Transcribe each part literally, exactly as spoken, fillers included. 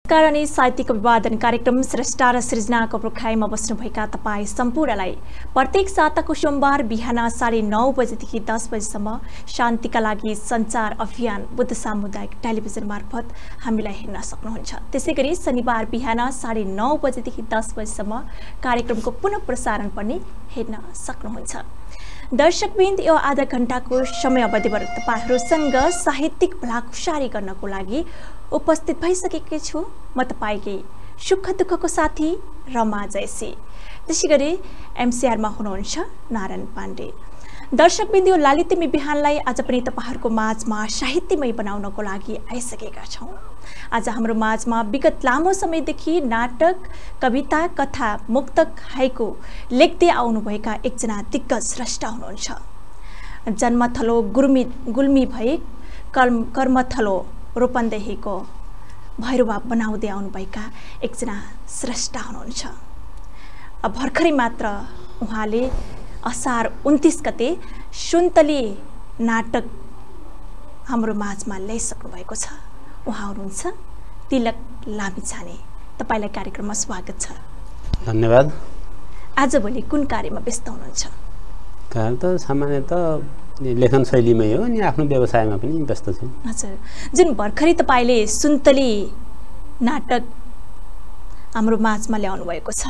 कारण साहित्यिक अभिवादन कार्यक्रम श्रेष्ठा र सृजनाको प्रोग्राममा बस्नुभएका तपाईँ सम्पूर्णलाई प्रत्येक साताको सोमबार बिहान साढे नौ बजेदेखि दस बजेसम्म शान्तिका लागि सञ्चार अभियान बुद्ध सामुदायिक टेलिभिजन मार्फत हामीलाई हेर्न सक्नुहुन्छ। त्यसैगरी शनिबार बिहान साढे नौ बजेदेखि दस बजेसम्म कार्यक्रमको पुनः प्रसारण पनि हेर्न सक्नुहुन्छ। दर्शकवृन्द, यो आधा घण्टाको समय अवधिबाट तपाईहरूसँग साहित्यिक भलाखुसारी गर्नको लागि उपस्थित भइसकेकी छु म तपाईकै सुख दुःखको साथी रमा जयसी। त्यसैगरी एमसीआरमा हुनुहुन्छ नारायण पाण्डे। दर्शकवृन्द, यो लालित्यमय बिहानलाई आज पनि तपाईहरूको माझमा साहित्यमय बनाउनको लागि आइसकेका छौँ। आज हाम्रो माझमा विगत लामो समयदेखि नाटक, कविता, कथा, मुक्तक, हाइकु लेख्दै आउनुभएका एकजना दिग्गज स्रष्टा हुनुहुन्छ। जन्मथलो गुल्मी गुल्मी भई कर्म कर्मथलो रूपन्देहीको भैरवा बनाउँदै आउनुभएका एकजना स्रष्टा हुनुहुन्छ। अब भर्खरै मात्र उहाँले असार उन्तीस गते सुन्तली नाटक हाम्रो माझमा ल्याइसक्नु भएको छ। उहाँ हुनुहुन्छ तिलक लामिछाने। तपाईलाई कार्यक्रममा स्वागत छ। धन्यवाद। आजभोलि कुन कार्यमा व्यस्त हुनुहुन्छ? कार्य त सामान्यतः लेखन शैलीमै हो अनि आफ्नो व्यवसायमा पनि व्यस्त छु। हजुर, जुन भर्खरै तपाईले सुन्तली नाटक हाम्रो माझमा ल्याउनु भएको छ,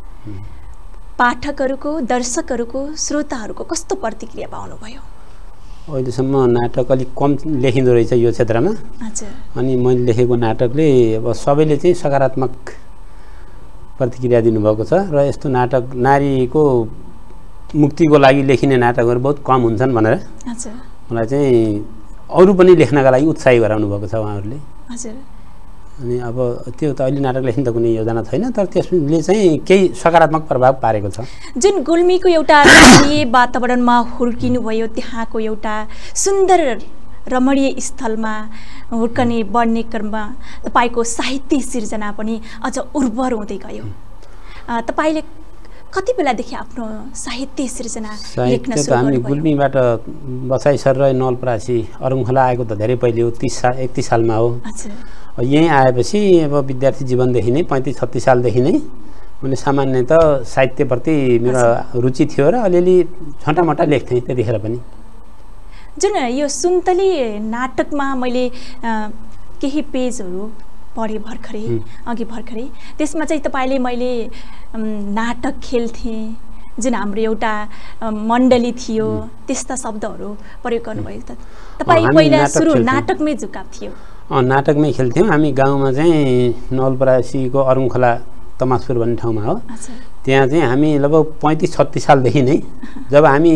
पाठकहरूको, दर्शकहरूको, श्रोताहरूको कस्तो प्रतिक्रिया पाउनुभयो? अहिलेसम्म नाटक अलिक कम लेखिँदो रहेछ यो क्षेत्रमा। हजुर। अनि मैले लेखेको नाटकले अब सबैले चाहिँ सकारात्मक प्रतिक्रिया दिनुभएको छ र यस्तो नाटक नारीको मुक्तिको लागि लेखिने नाटकहरू बहुत कम हुन्छन् भनेर हजुर मलाई चाहिँ अरू पनि लेख्नका लागि उत्साही गराउनु भएको छ उहाँहरूले। हजुर। अनि अब त्यो त अहिले नाटक लेख्ने त कुनै योजना छैन, तर त्यसले चाहिँ केही सकारात्मक प्रभाव पारेको छ। जुन गुल्मीको एउटा रमणीय वातावरणमा हुर्किनु भयो, त्यहाँको एउटा सुन्दर रमणीय स्थलमा हुर्कने बढ्ने क्रममा तपाईको साहित्य सिर्जना पनि अझ उर्वर हुँदै गयो। तपाईले कति बेलादेखि आफ्नो साहित्य सिर्जना लेख्न सुरु गर्नुभयो? हामी गुल्मीबाट बसाइ सर नलपरासी अरुङखोला आएको त धेरै पहिले हो, तीस साल एकतीस सालमा हो। यहीँ आएपछि अब विद्यार्थी जीवनदेखि नै पैँतिस छत्तिस सालदेखि नै मैले सामान्यतः साहित्यप्रति मेरो रुचि थियो र अलिअलि छोटामोटा लेख्थेँ त्यतिखेर पनि। जुन यो सुन्तली नाटकमा मैले केही पेजहरू पढेँ भर्खरै, अघि भर्खरै, त्यसमा चाहिँ तपाईँले मैले नाटक खेल्थेँ, जुन हाम्रो एउटा मण्डली थियो, त्यस्ता शब्दहरू प्रयोग गर्नुभयो। त तपाईँ पहिला सुरु नाटकमै झुकाव थियो? अँ, नाटकमै खेल्थ्यौँ। हामी गाउँमा चाहिँ नवलपरासीको अरुङखोला तमासपुर भन्ने ठाउँमा हो, त्यहाँ चाहिँ हामी लगभग पैँतिस छत्तिस सालदेखि नै, जब हामी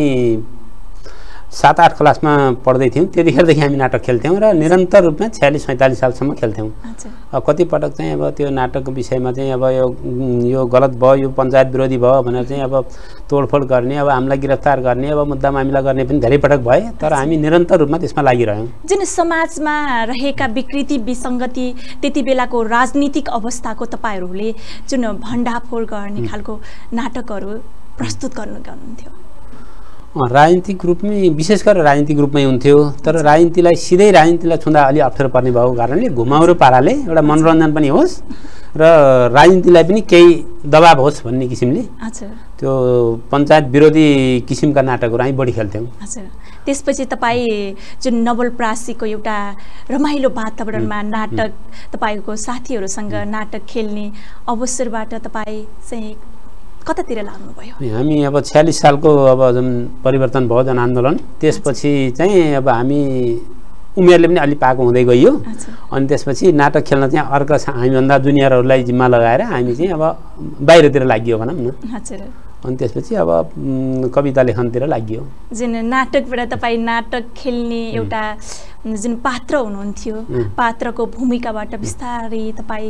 सात आठ क्लासमा पढ्दै थियौँ त्यतिखेरदेखि हामी नाटक खेल्थ्यौँ र निरन्तर रूपमा छयालिस सैँतालिस सालसम्म खेल्थ्यौँ। अब कतिपटक चाहिँ अब त्यो नाटकको विषयमा चाहिँ अब यो यो गलत भयो, यो पञ्चायत विरोधी भयो भनेर चाहिँ अब तोडफोड गर्ने, अब हामीलाई गिरफ्तार गर्ने, अब मुद्दा मामिला गर्ने पनि धेरै पटक भए, तर हामी निरन्तर रूपमा त्यसमा लागिरह्यौँ। जुन समाजमा रहेका विकृति विसङ्गति त्यति बेलाको राजनीतिक अवस्थाको तपाईँहरूले जुन भण्डाफोड गर्ने खालको नाटकहरू प्रस्तुत गर्नु गर्नुहुन्थ्यो। राजनीतिक रूपमै, विशेष गरेर राजनीतिक रूपमै हुन्थ्यो, तर राजनीतिलाई सिधै राजनीतिलाई छुँदा अलि अप्ठ्यारो पर्ने भएको कारणले घुमाउरो पाराले एउटा मनोरञ्जन पनि होस् र राजनीतिलाई पनि केही दबाब होस् भन्ने किसिमले त्यो पञ्चायत विरोधी किसिमका नाटकहरू हामी बढी खेल्थ्यौँ। हजुर। त्यसपछि तपाईँ जुन नवलपरासीको एउटा रमाइलो वातावरणमा नाटक, तपाईँको साथीहरूसँग नाटक खेल्ने अवसरबाट तपाईँ चाहिँ कतातिर लाग्नुभयो? हामी अब छयालिस सालको अब जुन परिवर्तन भयो जनआन्दोलन, त्यसपछि चाहिँ अब हामी उमेरले पनि अलि पाएको हुँदै गइयो। अनि त्यसपछि नाटक खेल्न चाहिँ अर्का हामीभन्दा जुनियरहरूलाई जिम्मा लगाएर हामी चाहिँ अब बाहिरतिर लागियो भनौँ न। अनि त्यसपछि अब कविता लेखनतिर लागियो। जुन नाटकबाट तपाईँ नाटक खेल्ने एउटा जुन पात्र हुनुहुन्थ्यो, पात्रको भूमिकाबाट बिस्तारै तपाईँ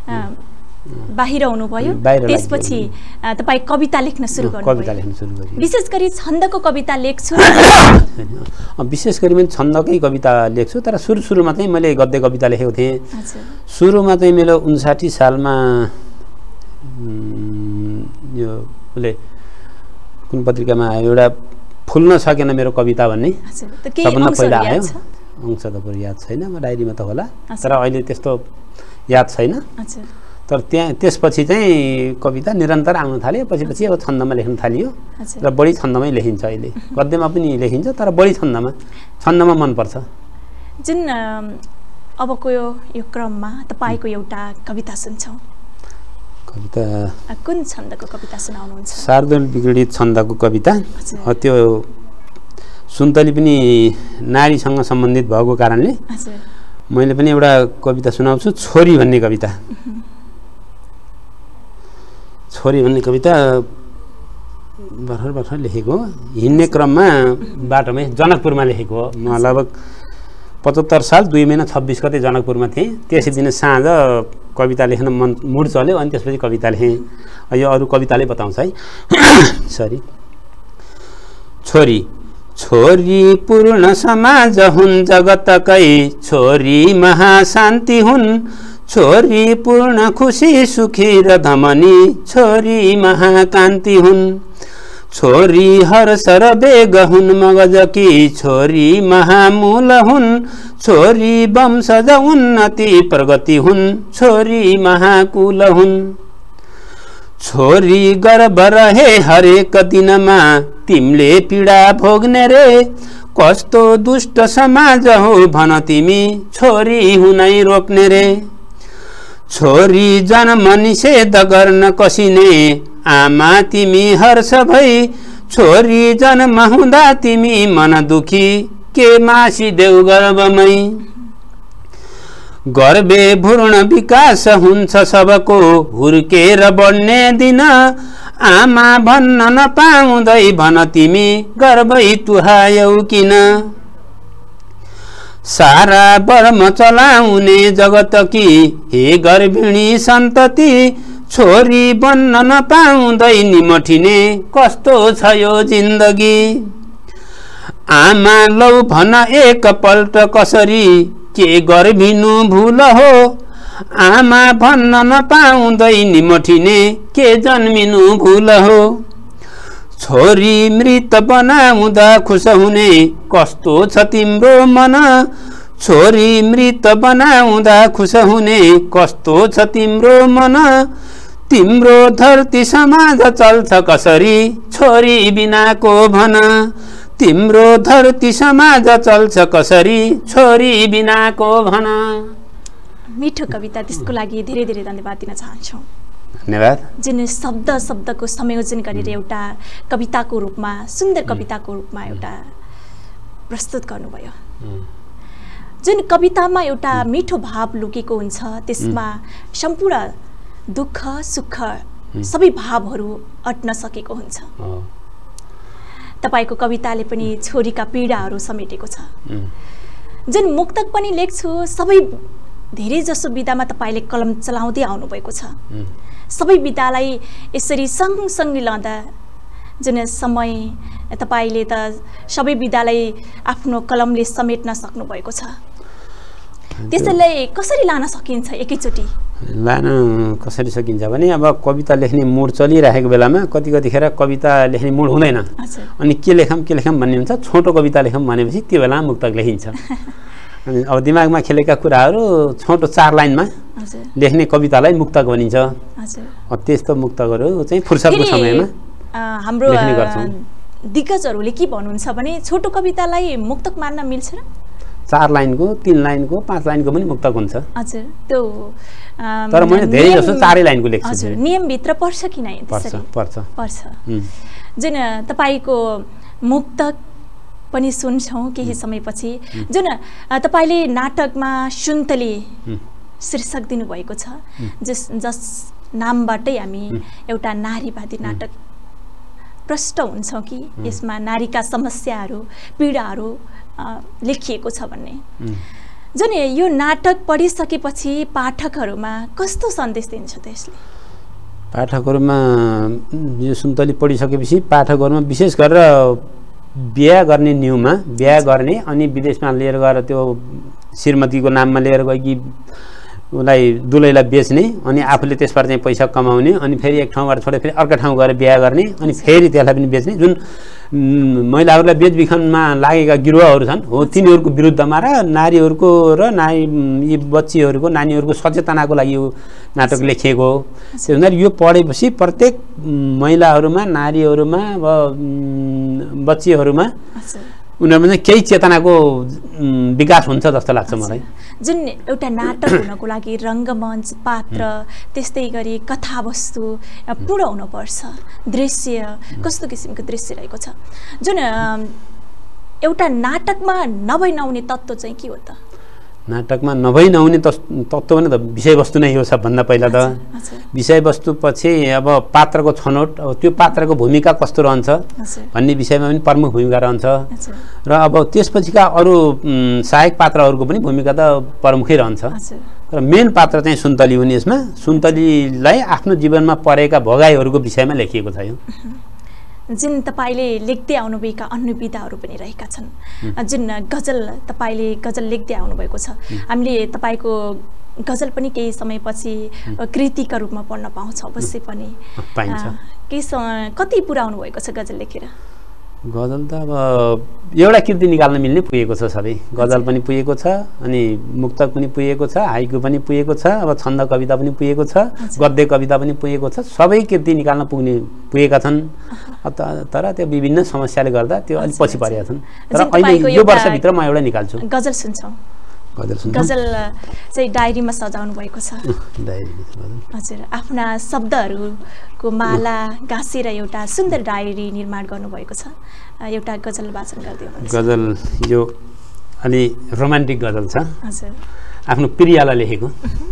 बाहिर हुनुभयो, त्यसपछि तपाईँ कविता लेख्न सुरु गर्नुभयो। कविता लेख्न सुरु गरेँ। विशेष गरी छन्दको कविता लेख्छु? विशेष गरी मैले छन्दकै कविता लेख्छु, तर सुरु सुरुमा चाहिँ मैले गद्य कविता लेखेको थिएँ। सुरुमा चाहिँ मेरो उन्साठी सालमा यो उसले कुन पत्रिकामा आयो, एउटा फुल्न सकेन मेरो कविता भन्ने सबभन्दा पहिला आयो। अंश त पुरै याद छैन, म डायरीमा त होला, तर अहिले त्यस्तो याद छैन। अच्छा तर त्यहाँ त्यसपछि चाहिँ कविता निरन्तर आउन थाल्यो। पछि पछि अब छन्दमा लेख्न थालियो र बढी छन्दमै लेखिन्छ अहिले। गद्यमा पनि लेखिन्छ तर बढी छन्दमा छन्दमा मनपर्छ। जुन अबको यो यो क्रममा तपाईँको एउटा कविता सुन्छौँ। कविता कुन छन्दको कविता सुनाउनुहुन्छ? शार्दूल विगडित छन्दको कविता। त्यो सुन्तली पनि नारीसँग सम्बन्धित भएको कारणले मैले पनि एउटा कविता सुनाउँछु। छोरी भन्ने कविता। छोरी भन्ने कविता भर्खर भर्खर लेखेको हो। हिँड्ने क्रममा बाटोमै जनकपुरमा लेखेको हो। म लगभग पचहत्तर साल दुई महिना छब्बिस गते जनकपुरमा थिएँ। त्यसै दिन साँझ कविता लेख्न मन मुड चल्यो अनि त्यसपछि कविता लेखेँ। यो अरू कविताले बताउँछ है। सरी। छोरी छोरी पूर्ण समाज हुन् जगतकै, छोरी महाशान्ति हुन्, छोरी पूर्ण खुसी सुखी र धमनी, छोरी महाकान्ति हुन्, छोरी हर्ष र वेग हुन् मगजकी, छोरी महामूल हुन्, छोरी वंशज उन्नति प्रगति हुन्, छोरी महाकुल हुन्, छोरी गर्भ रहे हरेक दिनमा, तिमीले पीडा भोग्ने रे, कस्तो दुष्ट समाज हो भन तिमी, छोरी हुनै रोक्ने रे, छोरी जन्म निषेध गर्न कसिने, आमा तिमी हर्ष भई, छोरी जन्म हुँदा तिमी मन दुखी, के मासी देऊ गर्भमै, गर्भे भ्रूण विकास हुन्छ सबको, हुर्केर बढ्ने दिन, आमा भन्न नपाउँदै भन तिमी, गर्भै तुहायौ किन, सारा वर्म चलाउने जगतकी, हे गर्भिणी सन्तति, छोरी बन्न नपाउँदै निमठिने, कस्तो छ यो जिन्दगी, आमा लौ भन एक पल्ट कसरी, के गर्भिनु भूल हो, आमा भन्न नपाउँदै निमठिने, के जन्मिनु भूल हो, छोरी मृत बनाउँदा खुस हुने, कस्तो छ तिम्रो मन, छोरी मृत बनाउँदा खुस हुने, कस्तो छ तिम्रो मन, तिम्रो धरती समाज चल्छ कसरी, छोरी बिनाको भन, तिम्रो धरती समाज चल्छ कसरी, छोरी बिनाको भन। मिठो कविता, त्यसको लागि धेरै धेरै धन्यवाद दिन चाहन्छौँ। धन्यवाद। जुन शब्द शब्दको संयोजन गरेर एउटा कविताको रूपमा, सुन्दर कविताको रूपमा एउटा प्रस्तुत गर्नुभयो। जुन कवितामा एउटा मिठो भाव लुकेको हुन्छ, त्यसमा सम्पूर्ण दुःख सुख सबै भावहरू अट्न सकेको हुन्छ। तपाईको कविताले पनि छोरीका पीडाहरू समेटेको छ। जुन मुक्तक पनि लेख्छु, सबै धेरै जसो विधामा तपाईले कलम चलाउँदै आउनुभएको छ। सबै विधालाई यसरी सँगसँगै लाँदा जुन समय तपाईले त सबै विधालाई आफ्नो कलमले समेट्न सक्नुभएको छ। त्यसैलाई कसरी लान सकिन्छ एकैचोटि? लान कसरी सकिन्छ भने अब कविता लेख्ने मुड चलिरहेको बेलामा कति कतिखेर कविता लेख्ने मुड हुँदैन, अनि के लेखौँ के लेखौँ भन्ने हुन्छ। छोटो कविता लेखौँ भनेपछि त्यो बेला मुक्तक लेखिन्छ। अनि अब दिमागमा खेलेका कुराहरू छोटो चार लाइनमा लेख्ने कवितालाई मुक्तक भनिन्छ। त्यस्तो मुक्तकहरू चाहिँ फुर्सदको समयमा हाम्रो दिग्गजहरूले के भन्नुहुन्छ भने छोटो कवितालाई मुक्तक मान्न मिल्छ र? चार लाइनको, तीन लाइनको, पाँच लाइनको पनि मुक्तक हुन्छ। हजुर, त्यो तर मैले धेरै जसो चारै लाइनको लेख्छु। हजुर, नियमभित्र पर्छ कि नै? पर्छ पर्छ पर्छ। जुन तपाईको मुक्तक पनि सुन्छौँ केही समयपछि। जुन तपाईले नाटकमा सुन्तली शीर्षक दिनुभएको छ, जस जस नामबाटै हामी एउटा नारीवादी नाटक प्रष्ट हुन्छौँ कि यसमा नारीका समस्याहरू पीडाहरू लेखिएको छ भन्ने। जुन यो नाटक पढिसकेपछि पाठकहरूमा कस्तो सन्देश दिन्छ त्यसले? पाठकहरूमा यो सुन्तली पढिसकेपछि पाठकहरूमा विशेष गरेर बिहा गर्ने न्युमा बिहा गर्ने अनि विदेशमा लिएर गएर त्यो श्रीमतीको नाममा लिएर गएकी उसलाई दुलैलाई बेच्ने अनि आफूले त्यसबाट चाहिँ पैसा कमाउने अनि फेरि एक ठाउँबाट छोडेर फेरि अर्को ठाउँ गएर बिहा गर्ने अनि फेरि त्यसलाई पनि बेच्ने, जुन महिलाहरूलाई बेचबिखनमा लागेका गिरोहहरू छन् हो तिनीहरूको विरुद्धमा र नारीहरूको र नारी यी बच्चीहरूको नानीहरूको सचेतनाको लागि यो नाटक लेखिएको हो। त्यही हुनाले यो पढेपछि प्रत्येक महिलाहरूमा नारीहरूमा अब बच्चीहरूमा उनीहरूमा चाहिँ केही चेतनाको विकास हुन्छ जस्तो लाग्छ मलाई। जुन एउटा नाटक हुनको लागि रङ्गमञ्च पात्र त्यस्तै गरी कथावस्तु पूर्ण हुनुपर्छ, दृश्य कस्तो किसिमको दृश्य रहेको छ। जुन एउटा नाटकमा नभई नहुने तत्त्व चाहिँ के हो त? नाटकमा नभई नहुने तत्त्व भने त विषयवस्तु नै हो। सबभन्दा पहिला त विषयवस्तु पछि अब पात्रको छनौट, अब त्यो पात्रको भूमिका कस्तो रहन्छ भन्ने विषयमा पनि प्रमुख भूमिका रहन्छ र अब त्यसपछिका अरू सहायक पात्रहरूको पनि भूमिका त प्रमुखै रहन्छ। र मेन पात्र चाहिँ सुन्तली हुने यसमा सुन्तलीलाई आफ्नो जीवनमा परेका भोगाइहरूको विषयमा लेखिएको छ। यो जुन तपाईँले लेख्दै आउनुभएका अन्य विधाहरू पनि रहेका छन्, जुन गजल तपाईँले गजल लेख्दै आउनुभएको छ, हामीले तपाईँको गजल पनि केही समयपछि कृतिका रूपमा पढ्न पाउँछौँ अवश्य पनि पाइन्छ। केही कति पुऱ्याउनु भएको छ गजल लेखेर? गजल त अब एउटा कृति निकाल्न मिल्ने पुगेको छ। सबै गजल पनि पुगेको छ, अनि मुक्तक पनि पुगेको छ, हाइकु पनि पुगेको छ, अब छन्द कविता पनि पुगेको छ, गद्य कविता पनि पुगेको छ। सबै कृति निकाल्न पुग्ने पुगेका छन्। तर त्यो विभिन्न समस्याले गर्दा त्यो अलिक पछि परेका छन्। तर अहिले यो वर्षभित्र म एउटा निकाल्छु। गजल सुन्छौँ। गजल सुन्छौँ। गजल चाहिँ डायरीमा सजाउनु भएको छ। हजुर, आफ्ना शब्दहरूको माला गाँसेर एउटा सुन्दर डायरी निर्माण गर्नुभएको छ। एउटा गजल वाचन गर्दै हुनुहुन्छ। गजल यो अलि रोमान्टिक गजल छ। हजुर, आफ्नो प्रियालाई लेखेको।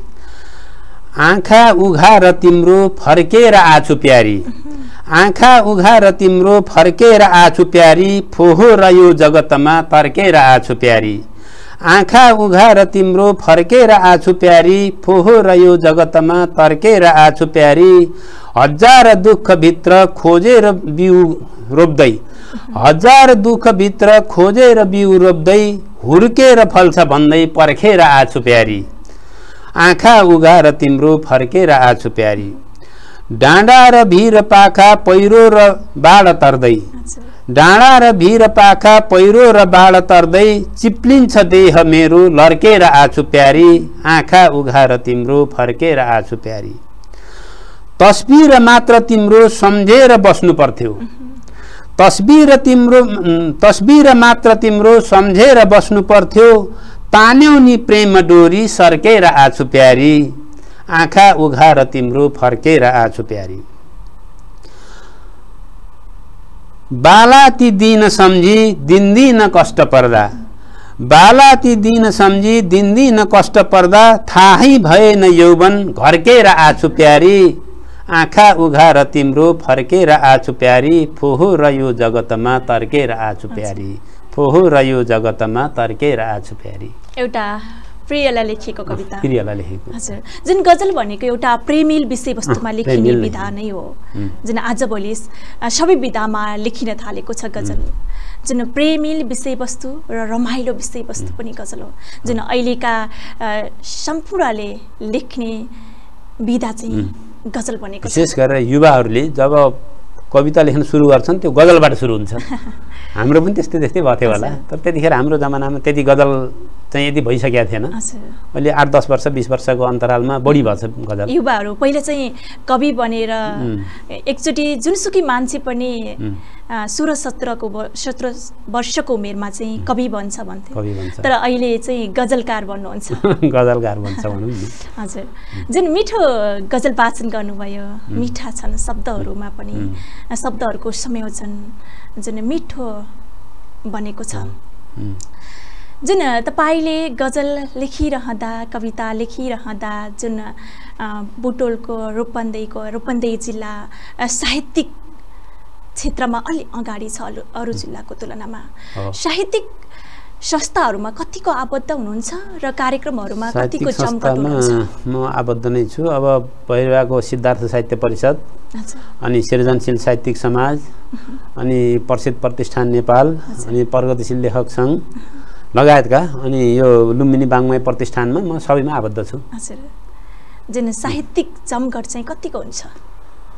आँखा उघार तिम्रो फर्केर आछु प्यारी, आँखा उघार तिम्रो फर्केर आछु प्यारी, फोहोर यो जगतमा तर्केर आछु प्यारी। आँखा उघार तिम्रो फर्केर आछु प्यारी, फोहोर यो जगतमा तर्केर आछु प्यारी। हजार दुःख भित्र खोजेर बिउ रोप्दै, हजार दुःख भित्र खोजेर बिउ रोप्दै, हुर्केर फल्छ भन्दै पर्खेर आछु प्यारी। आँखा उघार तिम्रो फर्केर आछु प्यारी। डाँडा र भिर पाखा पहिरो र बाढ तर्दै, डाँडा र भिर पाखा पहिरो र बाढ तर्दै, चिप्लिन्छ देह मेरो लर्केर आछु प्यारी। आँखा उघार तिम्रो फर्केर आछु प्यारी। तस्बिर मात्र तिम्रो सम्झेर बस्नु पर्थ्यो, तस्बिर तिम्रो तस्बिर मात्र तिम्रो सम्झेर बस्नु पर्थ्यो, तान्यौ नि प्रेम डोरी सर्केर आछु प्यारी। आँखा उघार तिम्रो फर्केर आछु प्यारी। बाला ती दिन सम्झी दिन दिन कष्ट पर्दा, बाला ती दिन सम्झी दिन दिन कष्ट पर्दा, थाहै भएन यौवन घर्केर आछु प्यारी। आँखा उघार तिम्रो फर्केर आछु प्यारी, फोहोर यो जगतमा तर्केर आछु प्यारी, फोहोर यो जगतमा तर्केर आछु प्यारी। एउटा प्रियलाई लेखिएको कविता। प्रियलाई लेखेको। हजुर, जुन गजल भनेको एउटा प्रेमिल विषयवस्तुमा लेखिने विधा नै हो, जुन आजभोलि सबै विधामा लेखिन थालेको छ गजल। जुन प्रेमिल विषयवस्तु र रमाइलो विषयवस्तु पनि गजल हो, जुन अहिलेका सम्पूर्णले लेख्ने विधा चाहिँ गजल बनेको छ। विशेष गरेर युवाहरूले जब कविता लेख्न सुरु गर्छन् त्यो गजलबाट सुरु हुन्छ। हाम्रो पनि त्यस्तै त्यस्तै भएको थियो होला, तर त्यतिखेर हाम्रो जमानामा त्यति गजल चाहिँ यति भइसकेको थिएन। अहिले आठ दस वर्ष बिस वर्षको अन्तरालमा बढी भएछ गजल। युवाहरू पहिला चाहिँ कवि बनेर एकचोटि जुनसुकै मान्छे पनि सोह्र सत्रको सत्र वर्षको उमेरमा चाहिँ कवि बन्छ भन्थ्यो, तर अहिले चाहिँ गजलकार बन्नुहुन्छ। गजलकार बन्छ भनौँ न। हजुर, जुन मिठो गजल वाचन गर्नुभयो, मिठा छन् शब्दहरूमा पनि, शब्दहरूको संयोजन जुन मिठो बनेको छ। जुन तपाईँले गजल लेखिरहँदा, कविता लेखिरहँदा, जुन बुटोलको रूपन्देहीको रूपन्देही जिल्ला साहित्यिक क्षेत्रमा अलि अगाडि छ अरू जिल्लाको तुलनामा, साहित्यिक संस्थाहरूमा कतिको आबद्ध हुनुहुन्छ र कार्यक्रमहरूमा कतिको जमघट हुनुहुन्छ? म आबद्ध नै छु। अब पहिलाको सिद्धार्थ साहित्य परिषद, अनि सृजनशील साहित्यिक समाज, अनि प्रसिद्ध प्रतिष्ठान नेपाल, अनि प्रगतिशील लेखक सङ्घ लगायतका, अनि यो लुम्बिनी बाङ्मय प्रतिष्ठानमा म सबैमा आबद्ध छु। हजुर, जुन साहित्यिक जमघट चाहिँ कतिको हुन्छ?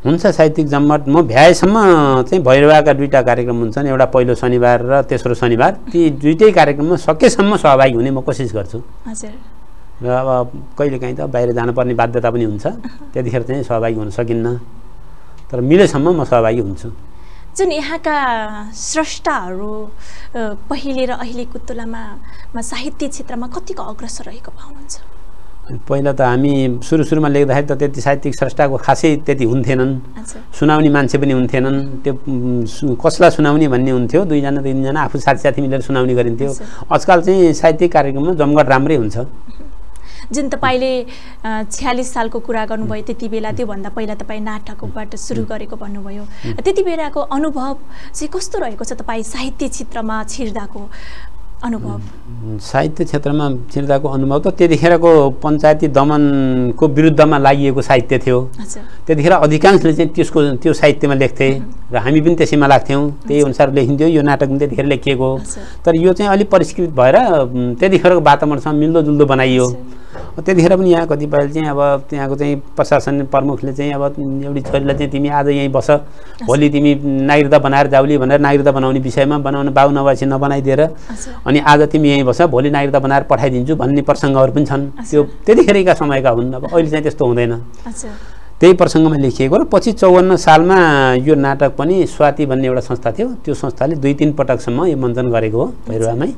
हुन्छ साहित्यिक जम्मट म भ्याएसम्म चाहिँ भैरवाका दुईटा कार्यक्रम हुन्छन्, एउटा पहिलो शनिबार र तेस्रो शनिबार। ती दुईटै कार्यक्रममा सकेसम्म सहभागी हुने म कोसिस गर्छु। हजुर। र अब कहिलेकाहीँ त बाहिर जानुपर्ने बाध्यता पनि हुन्छ, त्यतिखेर चाहिँ सहभागी हुन सकिन्न, तर मिलेसम्म म सहभागी हुन्छु। जुन यहाँका स्रष्टाहरू पहिले र अहिलेको तुलनामा साहित्य क्षेत्रमा कतिको अग्रसर रहेको पाउनुहुन्छ? पहिला त हामी सुरु सुरुमा लेख्दाखेरि त त्यति साहित्यिक स्रष्टाको खासै त्यति हुन्थेनन्, सुनाउने मान्छे पनि हुन्थेनन्। त्यो कसलाई सुनाउने भन्ने हुन्थ्यो, दुईजना तिनजना आफू साथी साथी मिलेर सुनाउने गरिन्थ्यो। आजकल चाहिँ साहित्यिक कार्यक्रममा जमघट राम्रै हुन्छ। जुन तपाईँले छ्यालिस सालको कुरा गर्नुभयो, त्यति बेला त्योभन्दा पहिला तपाईँ नाटकबाट सुरु गरेको भन्नुभयो, त्यति बेलाको अनुभव चाहिँ कस्तो रहेको छ तपाईँ साहित्य क्षेत्रमा छिर्दाको अनुभव? साहित्य क्षेत्रमा छिर्दाको अनुभव त त्यतिखेरको पञ्चायती दमनको विरुद्धमा लागि साहित्य थियो। त्यतिखेर अधिकांशले चाहिँ त्यसको त्यो साहित्यमा लेख्थे र हामी पनि त्यसैमा लाग्थ्यौँ, त्यही अनुसार लेखिन्थ्यो। यो नाटक पनि त्यतिखेर लेखिएको, तर यो चाहिँ अलिक परिष्कृत भएर त्यतिखेरको वातावरणसँग मिल्दोजुल्दो बनाइयो। त्यतिखेर पनि यहाँ कतिपय चाहिँ अब त्यहाँको चाहिँ प्रशासन प्रमुखले चाहिँ अब एउटी छोरीलाई चाहिँ तिमी आज यहीँ बस, भोलि तिमी नागरिकता बनाएर जाउली भनेर नागरिकता बनाउने विषयमा बनाउन बाबु नभएपछि नबनाइदिएर अनि आज तिमी यहीँ बस, भोलि नागरिकता बनाएर पठाइदिन्छु भन्ने प्रसङ्गहरू पनि छन्। त्यो त्यतिखेरका समयका हुन्, अब अहिले चाहिँ त्यस्तो हुँदैन। त्यही प्रसङ्गमा लेखिएको र पछि चौवन्न सालमा यो नाटक पनि स्वाति भन्ने एउटा संस्था थियो, त्यो संस्थाले दुई तिन पटकसम्म यो मञ्चन गरेको हो भैरवामै।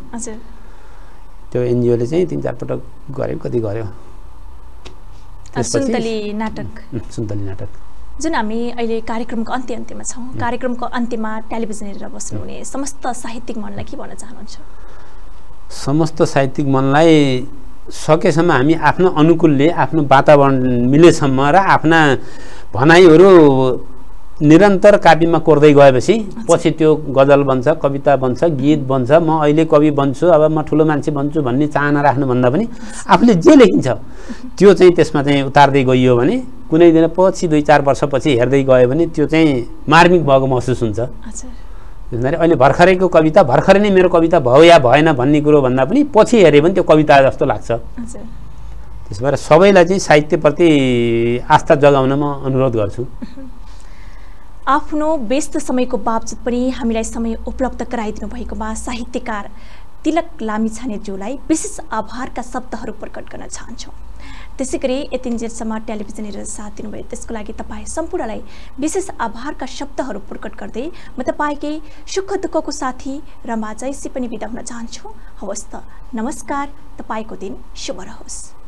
त्यो एनजिओले चाहिँ तिन चार पटक गरेको, कति गर्यो। सुन्तली नाटक सुन्तली नाटक जुन हामी अहिले कार्यक्रमको अन्त्य अन्त्यमा छौँ, कार्यक्रमको अन्त्यमा टेलिभिजन हेरेर बस्नुहुने समस्त साहित्यिक मनलाई के भन्न चाहनुहुन्छ? समस्त साहित्यिक मनलाई सकेसम्म हामी आफ्नो अनुकूलले आफ्नो वातावरण मिलेसम्म र आफ्ना भनाइहरू निरन्तर काव्यमा कोर्दै गएपछि पछि त्यो गजल बन्छ, कविता बन्छ, गीत बन्छ। म अहिले कवि बन्छु, अब म ठुलो मान्छे बन्छु भन्ने चाहना राख्नुभन्दा पनि आफूले जे लेखिन्छ त्यो चाहिँ त्यसमा चाहिँ उतार्दै गइयो भने कुनै दिन पछि दुई चार वर्षपछि हेर्दै गयो भने त्यो चाहिँ मार्मिक भएको महसुस हुन्छ। अहिले भर्खरैको कविता भर्खरै नै मेरो कविता भयो या भएन भन्ने कुरो भन्दा पनि पछि हेऱ्यो भने त्यो कविता जस्तो लाग्छ। त्यसो भएर सबैलाई चाहिँ साहित्यप्रति आस्था जगाउन म अनुरोध गर्छु। आफ्नो व्यस्त समयको बावजुद पनि हामीलाई समय उपलब्ध गराइदिनु भएकोमा साहित्यकार तिलक लामिछानेज्यूलाई विशेष आभारका शब्दहरू प्रकट गर्न चाहन्छौँ। त्यसै गरी यतिन्जेलसम्म टेलिभिजन हेरेर साथ दिनुभयो त्यसको लागि तपाईँ सम्पूर्णलाई विशेष आभारका शब्दहरू प्रकट गर्दै म तपाईँकै सुख दुःखको साथी रमा जयसी पनि बिदा हुन चाहन्छु। हवस् त, नमस्कार, तपाईँको दिन शुभ रहोस्।